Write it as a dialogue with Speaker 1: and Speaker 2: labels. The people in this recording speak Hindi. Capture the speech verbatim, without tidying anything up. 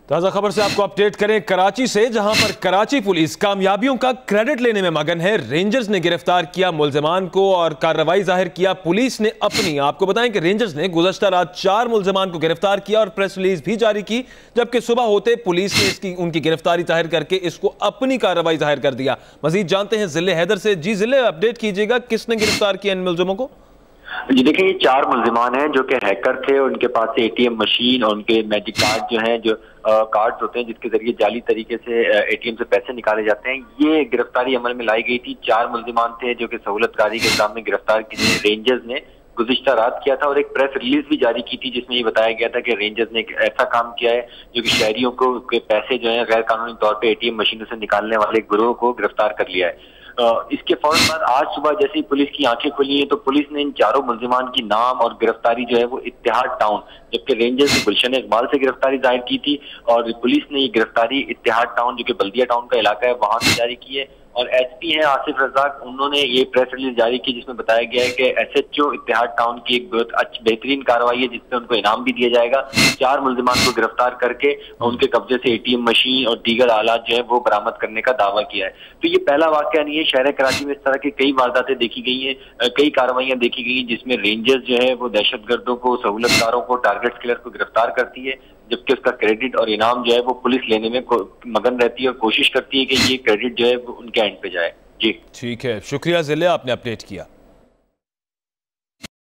Speaker 1: ताज़ा खबर से आपको अपडेट करें कराची से, जहां पर कराची पुलिस कामयाबियों का क्रेडिट लेने में मगन है। रेंजर्स ने गिरफ्तार किया मुलजमान को और कार्रवाई जाहिर किया पुलिस ने अपनी। आपको बताएं कि रेंजर्स ने गुज़श्ता रात चार मुलजमान को गिरफ्तार किया और प्रेस रिलीज भी जारी की, जबकि सुबह होते पुलिस ने इसकी उनकी गिरफ्तारी जाहिर करके इसको अपनी कार्रवाई जाहिर कर दिया। मजीद जानते हैं जिले हैदर से। जी जिले, अपडेट कीजिएगा, किसने गिरफ्तार किया इन मुलजमों को?
Speaker 2: जी देखिए, ये चार मुलजिमान हैं जो कि हैकर थे। उनके पास से एटीएम मशीन और उनके मैजिक कार्ड जो हैं, जो कार्ड्स होते हैं जिसके जरिए जाली तरीके से एटीएम से पैसे निकाले जाते हैं, ये गिरफ्तारी अमल में लाई गई थी। चार मुलजिमान थे जो कि सहूलतकारी के सामने गिरफ्तार किए रेंजर्स ने गुज़िश्ता रात किया था और एक प्रेस रिलीज भी जारी की थी जिसमें ये बताया गया था कि रेंजर्स ने एक ऐसा काम किया है जो कि शहरियों को के पैसे जो है गैर कानूनी तौर पे एटीएम मशीनों से निकालने वाले गिरोह को गिरफ्तार कर लिया है। इसके फौरन बाद आज सुबह जैसे ही पुलिस की आंखें खुली हैं तो पुलिस ने इन चारों मुलजिमान की नाम और गिरफ्तारी जो है वो इत्तेहाद टाउन, जबकि रेंजर्स ने गुलशन इकबाल से गिरफ्तारी जाहिर की थी और पुलिस ने ये गिरफ्तारी इत्तेहाद टाउन जो कि बल्दिया टाउन का इलाका है वहां से जारी की है। और एसपी हैं आसिफ रजाक, उन्होंने ये प्रेस रिलीज जारी की जिसमें बताया गया है कि एसएचओ इत्तेहाद टाउन की एक बहुत अच्छी बेहतरीन कार्रवाई है जिसमें उनको इनाम भी दिया जाएगा। चार मुलजिमान को गिरफ्तार करके उनके कब्जे से एटीएम मशीन और दीगर आलात जो है वो बरामद करने का दावा किया है। तो ये पहला वाकया नहीं है, शहर कराची में इस तरह की कई वारदातें देखी गई हैं, कई कार्रवाइयां देखी गई हैं जिसमें रेंजर्स जो है वो दहशतगर्दों को, सहूलतकारों को, टारगेट किलर को गिरफ्तार करती है, जबकि उसका क्रेडिट और इनाम जो है वो पुलिस लेने में मगन रहती है और कोशिश करती है कि ये क्रेडिट जो है वो उनके एंड पे जाए। जी
Speaker 1: ठीक है, शुक्रिया जिले, आपने अपडेट किया।